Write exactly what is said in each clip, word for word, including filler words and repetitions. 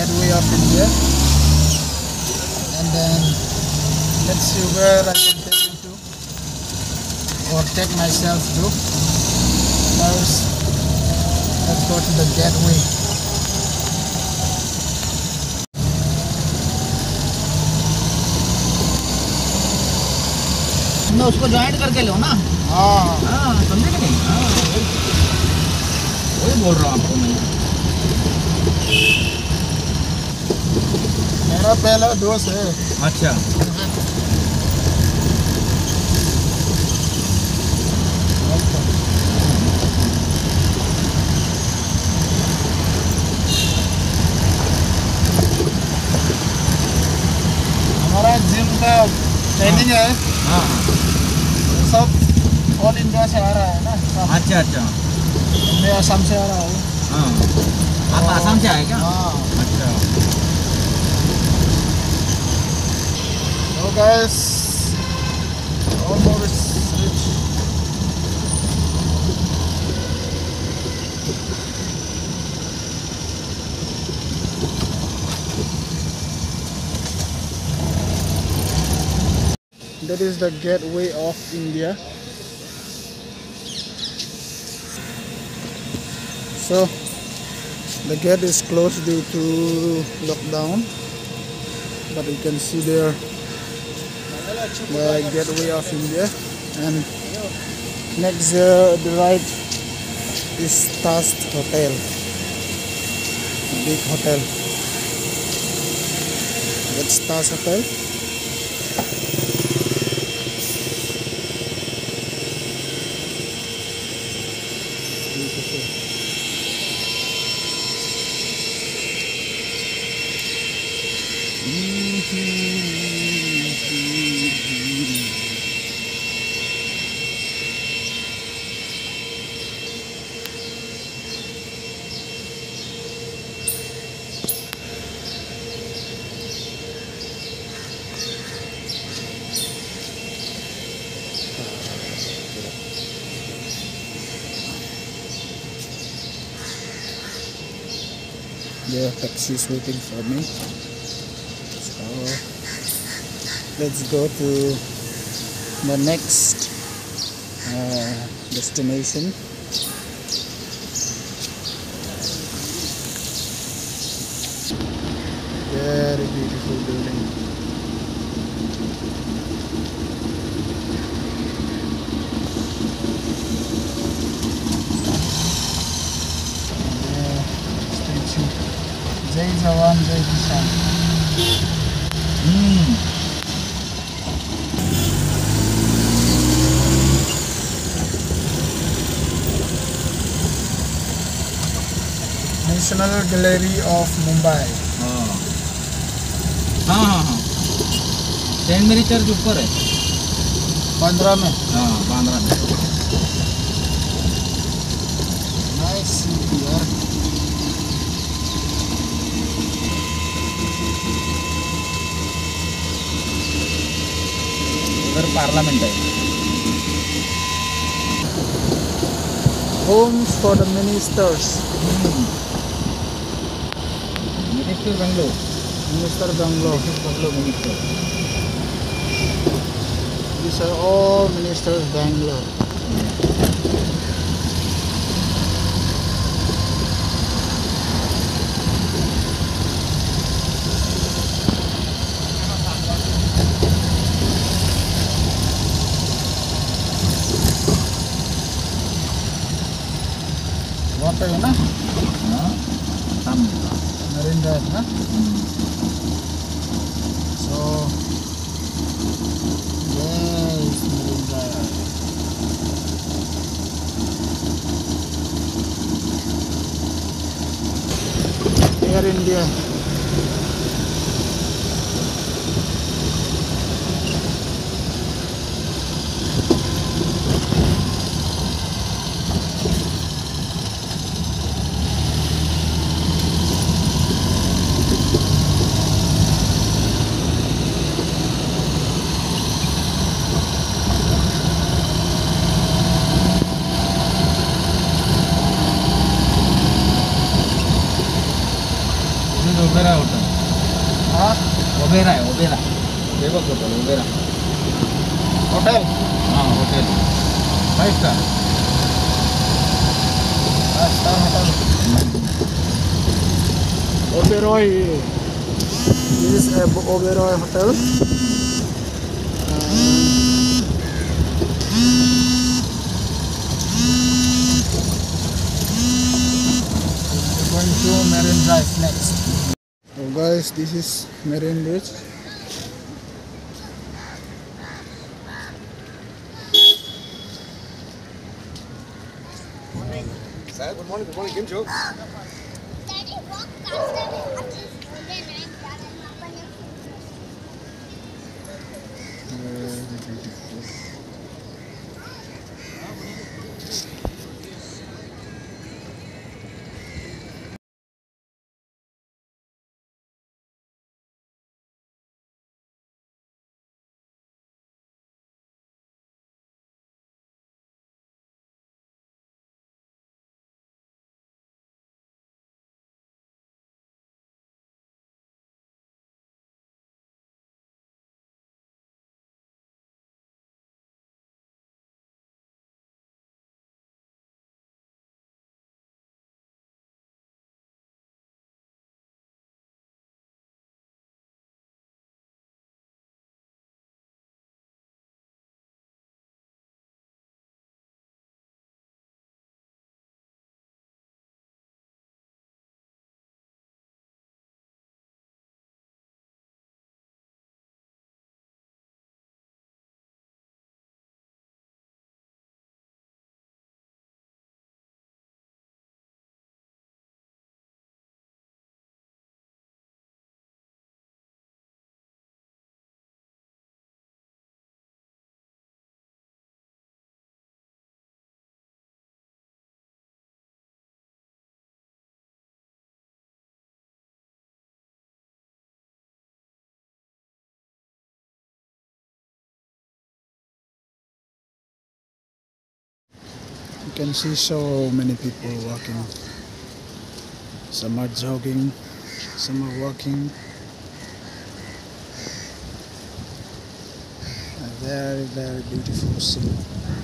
gateway of India, and then let's see where I can take you to or take myself to. First, let's go to the gateway. ना उसको join करके लो ना। हाँ हाँ समझे कि नहीं? हाँ वही बोल रहा हूँ आपको मैं। मेरा पहला दोस्त है। अच्छा हमारा जिम का ट्रेनिंग है। हाँ सब ऑल इंडिया से आ रहा है ना सब। अच्छा अच्छा मैं असम से आ रहा हूँ। हाँ आप आसाम से आए क्या? हाँ। अच्छा So guys, almost reached. That is the gateway of India. So the gate is closed due to lockdown, but you can see there the gateway of India, and next uh, the right is Taj Hotel, big hotel. That's Taj Hotel. Beautiful. There are taxis waiting for me, so let's go to the next uh, destination. Very beautiful building. Jai Jawan, Jai Kisan. Hmm National Gallery of Mumbai. हाँ हाँ हाँ हाँ Saint मेरी church ऊपर है। Bandra में. हाँ बांद्रा में। Nice city यार. उधर पार्लियामेंट है। Homes for the ministers. Minister Bangalore. Minister Bangalore. Bangalore minister. These are all ministers Bangalore. Water है ना? हाँ सामने। Marine Drive ना? So yes, Marine Drive. Air India. Oberoi hotel हाँ ओबेरा है ओबेरा हे बघ होटल ओबेरा होटल हाँ hotel five star five star hotel. Oberoi. This is a Oberoi hotel. We're going to Marine Drive next. So guys, this is Marine Bridge. Sir, good morning, good morning, Kim Cho. Daddy, walk faster. At least today night, Dad, I'm not gonna You can see so many people walking. Some are jogging, some are walking. A very, very beautiful scene.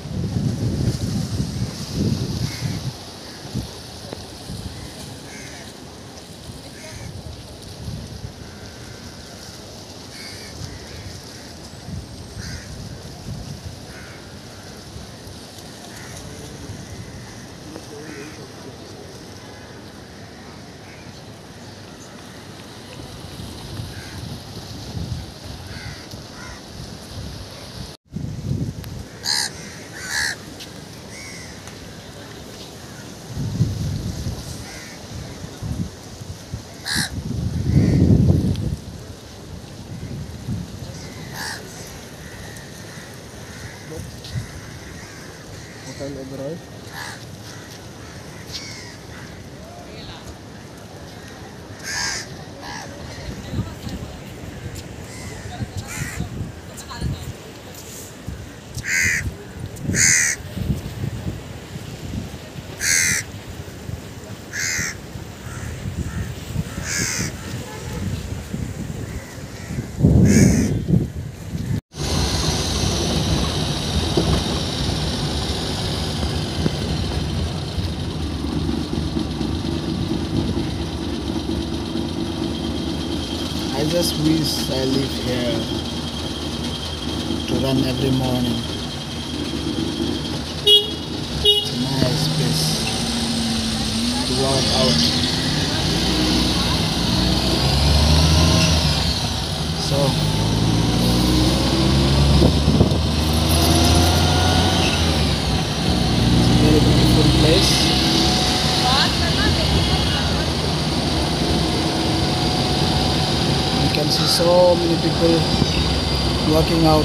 Hotel Oberoi. I just wish I live here to run every morning. It's a nice place to walk out. So it's a very beautiful place. You can see so many people walking out.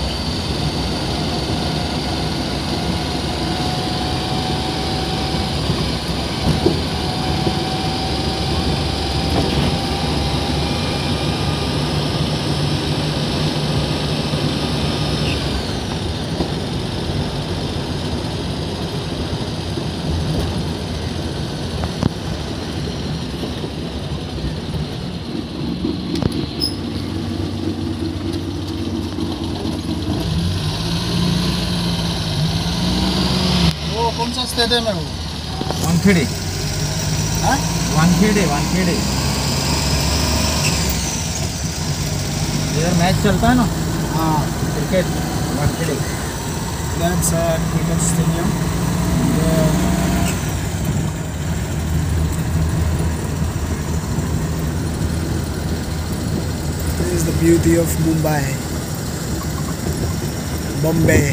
Area में हूँ। वानखेड़े हाँ? वानखेड़े वानखेड़े इधर match चलता है ना हाँ, cricket Wankhede that's a cricket stadium. Yeah. This is the beauty of Mumbai, Bombay.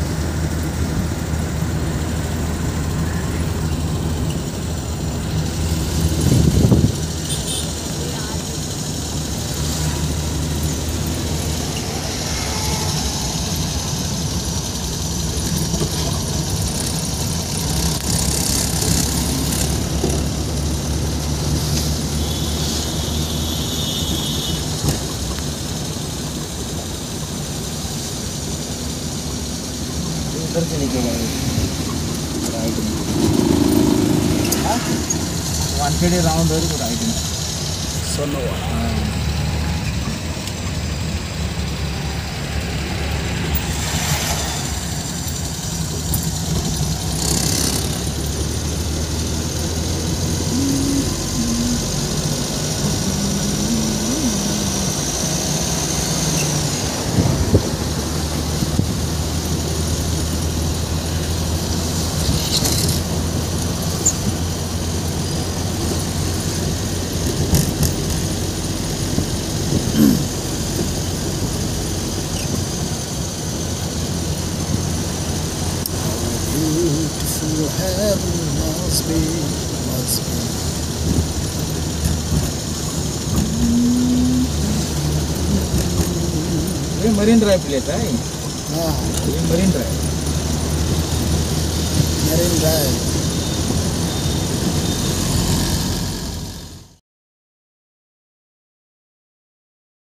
उधर से निकलेगा राइट में वानखेड़े राउंड है राइट में Sonoa. Beautiful heaven must be, must be. ये मरीन ड्राइव प्लेस है हाँ, ये मरीन ड्राइव Marine Drive.